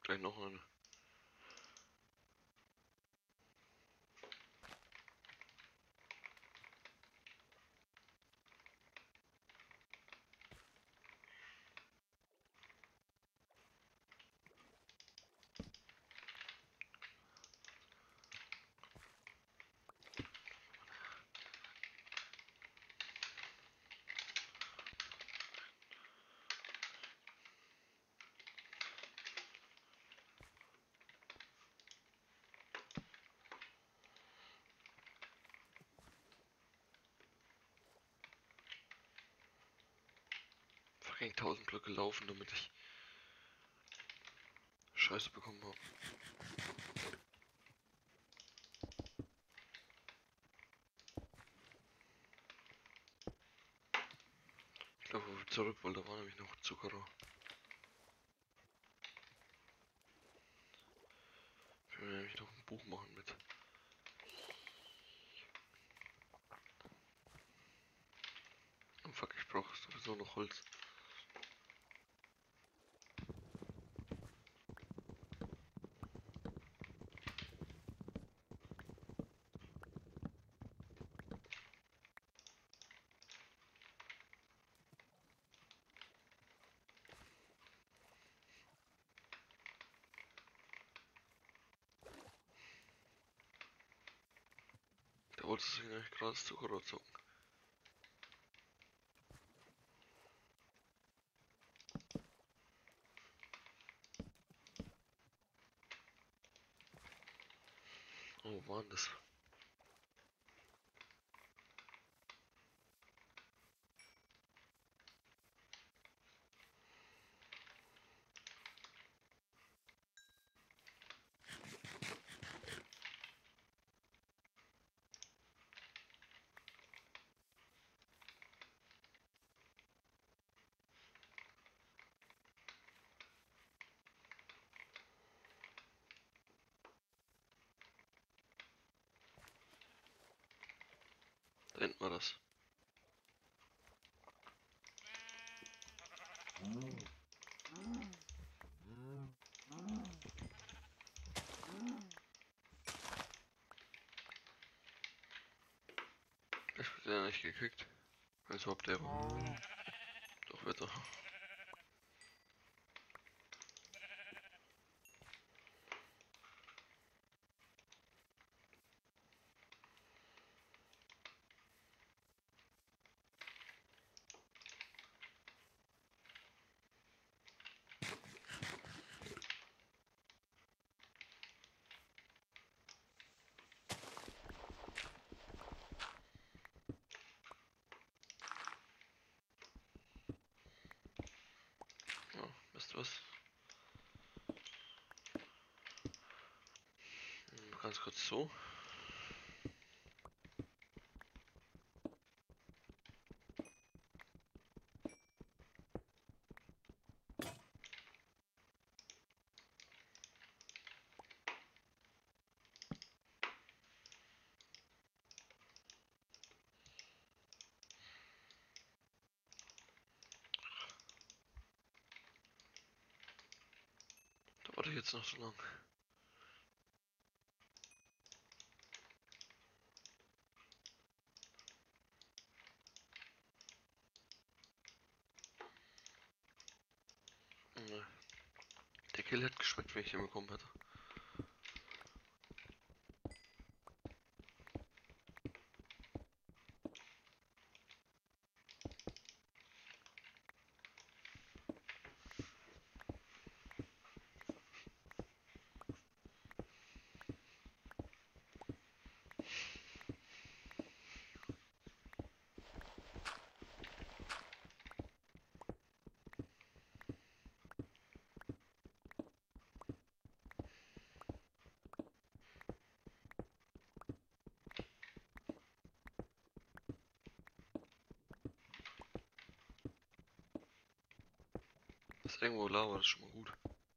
gleich noch eine. Fucking 1000 Blöcke laufen, damit ich Scheiße bekommen habe. Ich glaube, wo wir zurück wollen, da war nämlich noch Zuckerrohr. Ich will nämlich noch ein Buch machen mit. Oh fuck, ich brauche sowieso noch Holz. Da wollte sich eigentlich gerade das Zuckerrohr zocken. Oh, wo war denn das? Da hinten war das. Ich hab den nicht gekriegt. Als ob der war. Doch, wird er. Ja, wisst ihr was? Ganz kurz so. Da warte ich jetzt noch so lang. Nee. Der Kill hätte geschmeckt, wenn ich den bekommen hätte. Ist irgendwo Lava, das ist schon mal gut.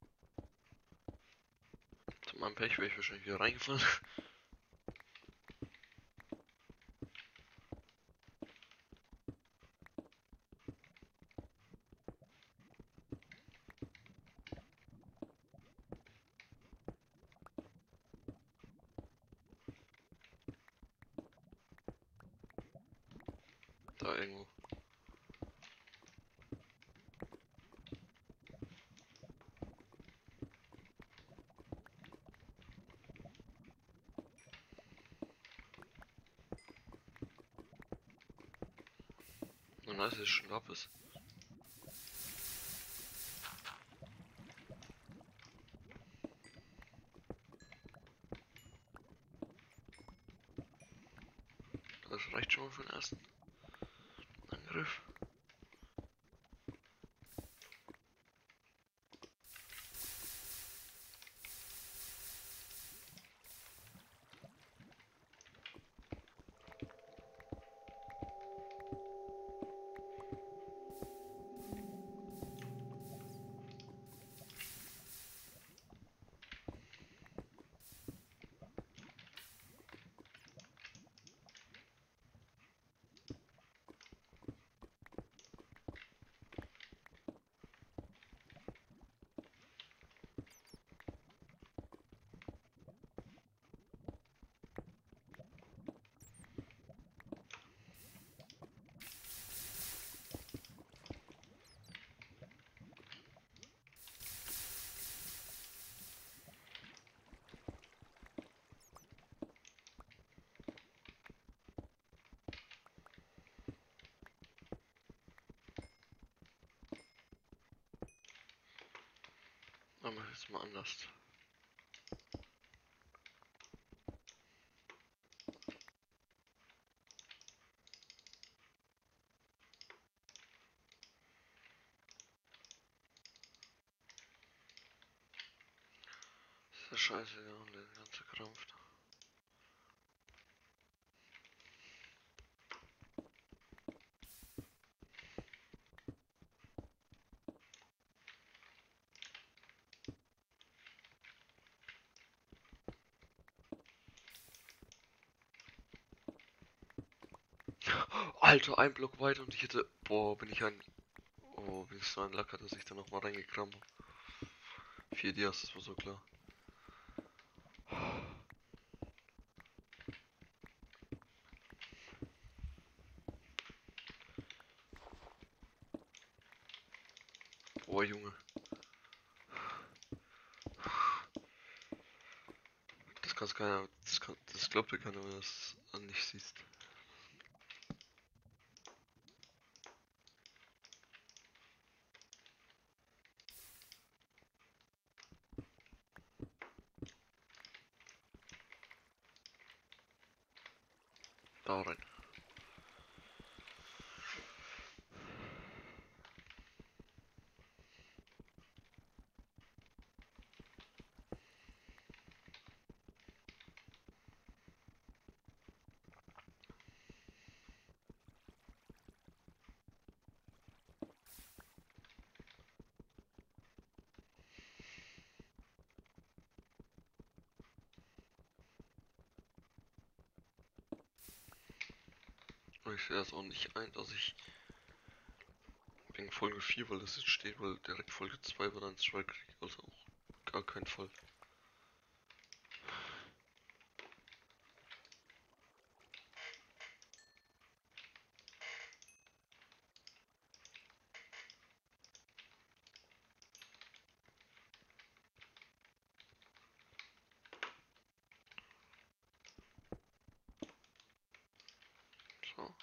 Zu meinem Pech wäre ich wahrscheinlich wieder reingefallen. Da irgendwo. Und das ist schon ab ist. Das reicht schon mal für den ersten Angriff. Machen wir jetzt mal anders. Das ist scheiße, ja, und der ganze Krampf da. Alter, ein Block weiter und ich hätte. Boah, bin ich ein. Oh, bin ich so ein Lacker, dass ich da nochmal reingekramt habe. 4 Dias, das war so klar. Boah, Junge. Das kann's keiner. Das glaubt dir keiner, wenn du das nicht siehst. Da rein. Und ich sehe das auch nicht ein, dass ich wegen Folge 4, weil das jetzt steht, weil direkt Folge 2 war dann Strike krieg. Also auch gar kein Fall. So.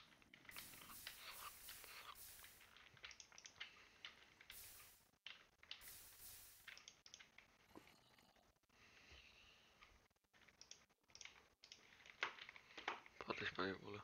Warte ich mal, Wolle.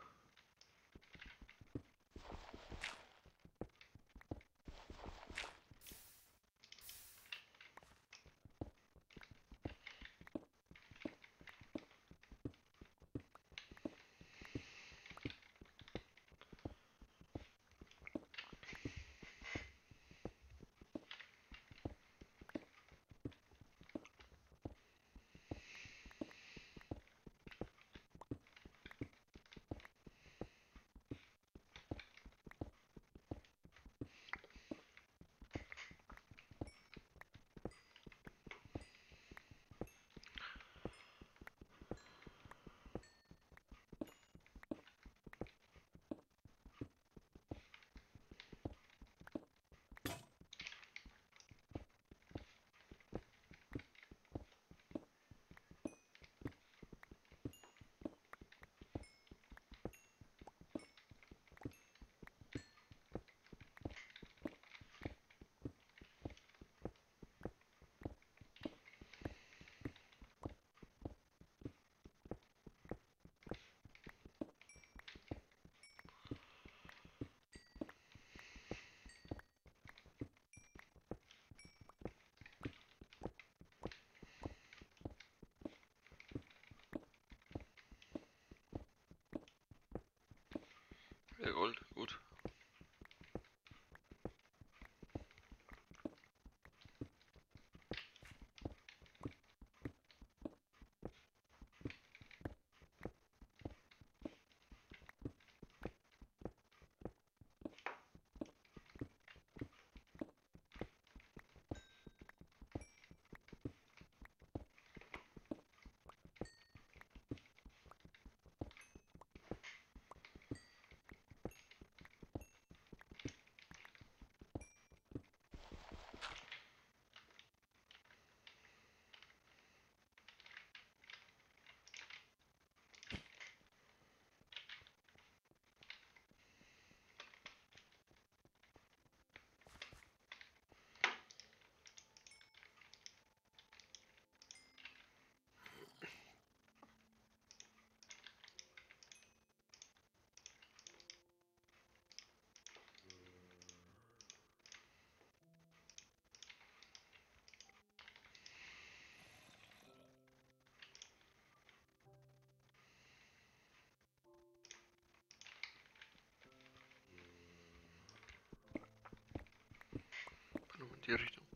Die Richtung.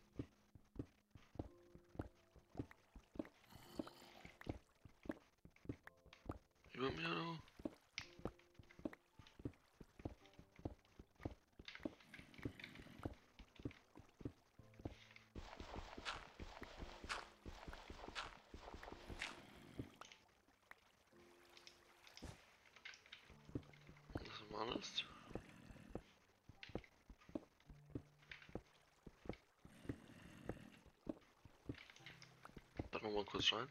Über mir, du. Das ist alles. Da nochmal kurz rein.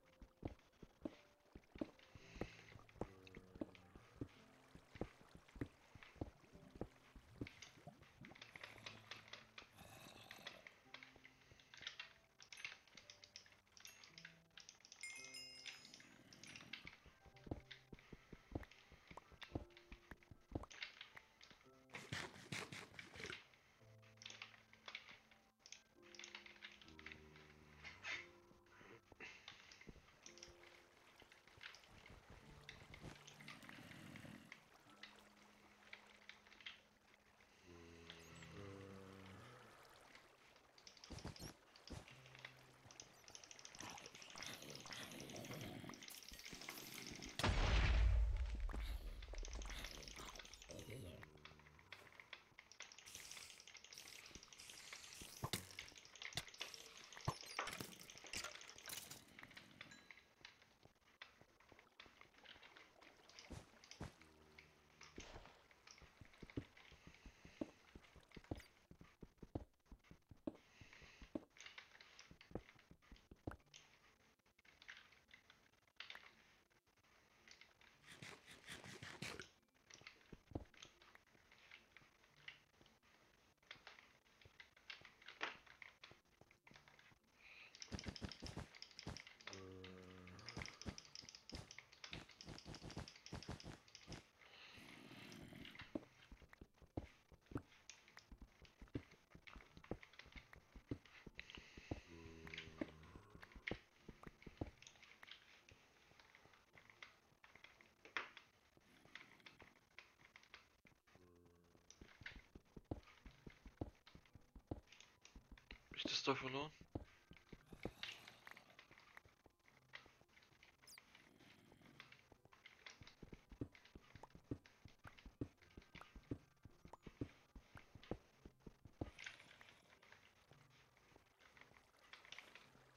Hab ich das da verloren?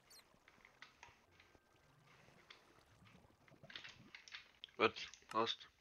Gut, passt.